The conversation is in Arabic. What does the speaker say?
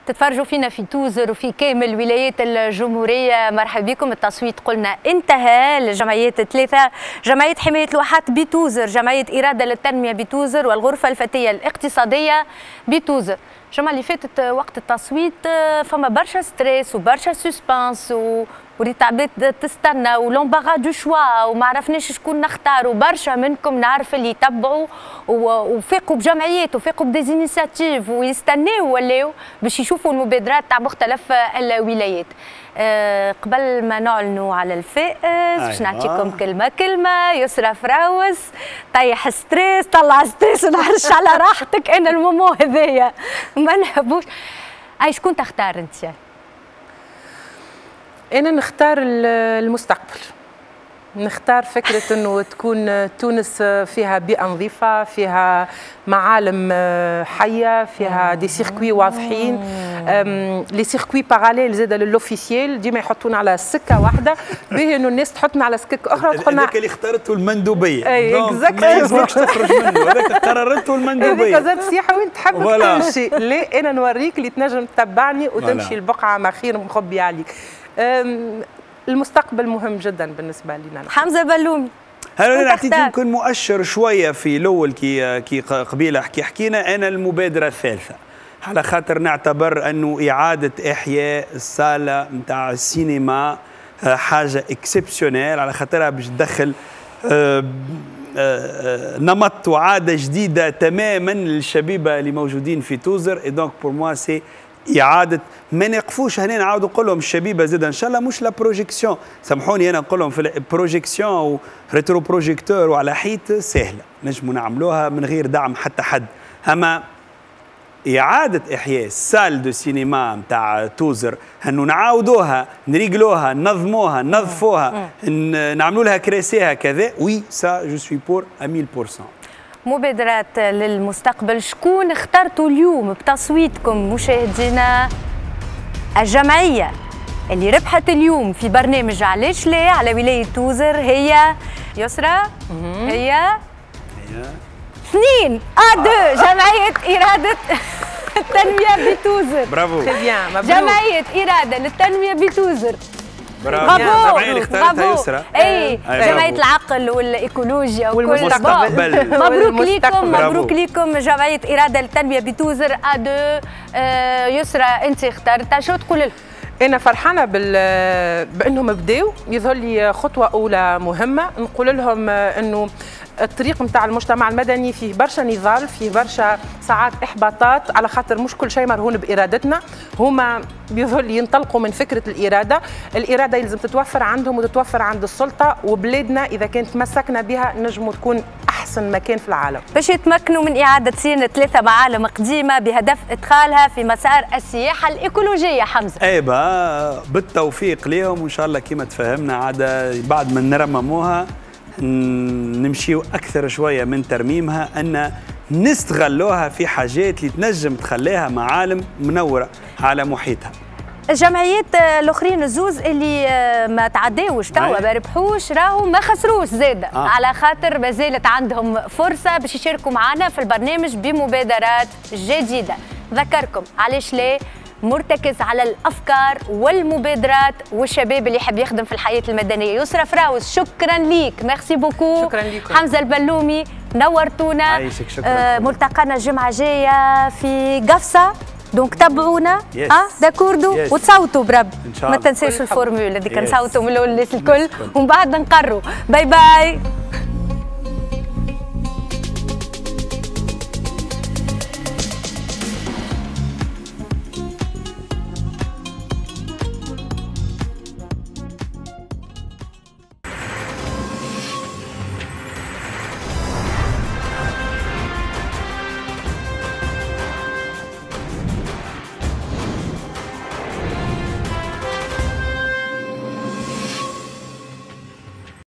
تتفرجوا فينا في توزر وفي كامل ولايات الجمهورية. مرحبا بكم. التصويت قلنا انتهى للجمعيات الثلاثة: جمعية حماية الواحات بتوزر، جمعية إرادة للتنمية بتوزر، والغرفة الفتية الاقتصادية بتوزر. الجمعة اللي فاتت وقت التصويت فما برشا ستريس وبرشا سسبانس وريت عباد تستنى ولومباغا دو شوا وما عرفناش شكون نختاروا. برشا منكم نعرف اللي يتبعوا وفاقوا بجمعيات وفاقوا بديزينيسياتيف ويستناوا ولاو باش يشوفوا المبادرات تاع مختلف الولايات. قبل ما نعلنوا على الفائز باش نعطيكم كلمة. يسرى فراوس طيح ستريس، طلع ستريس ونعرش على راحتك. انا المومو هذايا ما نحبوش. اي شكون تختار انت؟ أنا نختار المستقبل، نختار فكرة أنه تكون تونس فيها بيئة نظيفة، فيها معالم حية، فيها دي سيركوي واضحين، لي سيركوي باراليل زاد للوفيسيال. ديما يحطونا على سكة واحدة باهي أنه الناس تحطنا على سكة أخرى. هذاك اللي اختارته المندوبية، أي ما يلزمكش تخرج منه، هذاك قررته المندوبية. هذاك زاد سياحة وين تحب تمشي. لا أنا نوريك اللي تنجم تتبعني وتمشي البقعة ما خير مخبي عليك. المستقبل مهم جدا بالنسبه لنا. حمزه بلومي، انا نعطيك يمكن مؤشر شويه في الاول كي قبيله حكينا. انا المبادره الثالثه على خاطر نعتبر انه اعاده احياء الصاله نتاع السينما حاجه اكسبسيونيل، على خاطرها باش تدخل نمط وعاده جديده تماما للشبيبه اللي موجودين في توزر. اي دونك بور موا سي إعادة. ما نقفوش هنا نعاودوا نقول لهم الشبيبة زاد إن شاء الله مش لا بروجيكسيون، سامحوني أنا نقول لهم في البروجيكسيون وريترو بروجيكتور وعلى حيط سهلة نجموا نعملوها من غير دعم حتى حد. أما إعادة إحياء سال دو سينما نتاع توزر أنه نعاودوها نريقلوها ننظموها ننظفوها نعملوا لها كراسيها كذا، وي سا جو سوي بور 1000%. مبادرات للمستقبل. شكون اخترتوا اليوم بتصويتكم مشاهدينا؟ الجمعية اللي ربحت اليوم في برنامج علاش لا على ولاية توزر هي يسرى. هي 2 جمعية إرادة التنمية بتوزر. برافو. جمعية إرادة للتنمية بتوزر. برافو. الجمعية اللي اختارتها يسرى. اي جمعية العقل والايكولوجيا والمستقبل. مبروك ليكم، مبروك ليكم جمعية إرادة للتنمية بتوزر A2. يسرى انت اخترتها، شو تقول لهم؟ أنا فرحانة بأنهم بداوا، يظهر لي خطوة أولى مهمة. نقول لهم أنه الطريق نتاع المجتمع المدني فيه برشا نضال، فيه برشا ساعات إحباطات، على خاطر مش كل شيء مرهون بإرادتنا. هما بيظهر لي ينطلقوا من فكرة الإرادة يلزم تتوفر عندهم وتتوفر عند السلطة، وبلادنا إذا كانت تمسكنا بها نجموا تكون أحسن مكان في العالم. باش يتمكنوا من إعادة صيانة 3 معالم قديمة بهدف إدخالها في مسار السياحة الإيكولوجية. حمزة اي بالتوفيق ليهم وإن شاء الله كما تفهمنا عادة بعد ما نرمموها نمشيو أكثر شوية من ترميمها، أن نستغلوها في حاجات اللي تنجم تخليها معالم منورة على محيطها. الجمعيات الاخرين الزوز اللي ما تعداوش توا ما ربحوش راهو ما خسروش زاده على خاطر ما زالت عندهم فرصه باش يشاركوا معنا في البرنامج بمبادرات جديده. ذكركم علاش لا مرتكز على الافكار والمبادرات والشباب اللي يحب يخدم في الحياه المدنيه. يسرى فراوس شكرا ليك، ميرسي بوكو. شكرا لكم. حمزه البلومي نورتونا. عايشك. شكرا. ملتقانا الجمعه الجايه في قفصه، دونك تابعونا داكوردو وتصوتوا برب. ما تنساوش الفورمولا هذيك، نصوتوا من الاول الناس الكل ومن بعد نقروا. باي باي.